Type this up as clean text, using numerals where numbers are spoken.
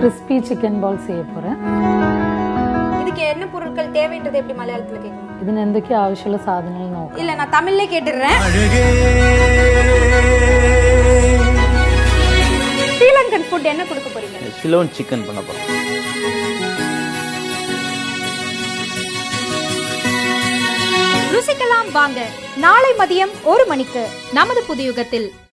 Crispy chicken பால் செய்ய போறேன். இதுக்கு என்ன பொருட்கள் தேவைன்றது எப்படி மலையாளத்துல கேட்கணும்? ഇതിന് എന്തൊക്കെ ആവശ്യമുള്ള സാധനങ്ങൾ നോക്കാം. இல்ல நான் தமிழ்ல கேட்டுறேன். ஸ்ரீலங்கன் ஃபுட் என்ன கொடுக்க போறீங்க? சிலோன் சிக்கன் பண்ண போறோம். ருசிக்கலாம் வாங்க. நாளை மதியம் 1 மணிக்கு நமது புதியுகத்தில்.